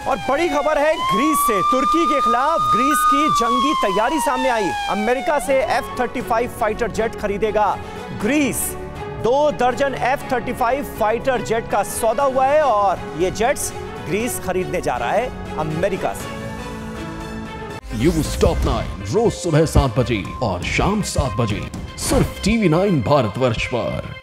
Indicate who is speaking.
Speaker 1: और बड़ी खबर है ग्रीस से। तुर्की के खिलाफ ग्रीस की जंगी तैयारी सामने आई। अमेरिका से F-35 फाइटर जेट खरीदेगा ग्रीस। 2 दर्जन F-35 फाइटर जेट का सौदा हुआ है और ये जेट्स ग्रीस खरीदने जा रहा है अमेरिका से।
Speaker 2: न्यूज़ टॉप 9 रोज सुबह 7 बजे और शाम 7 बजे सिर्फ TV9 भारतवर्ष पर।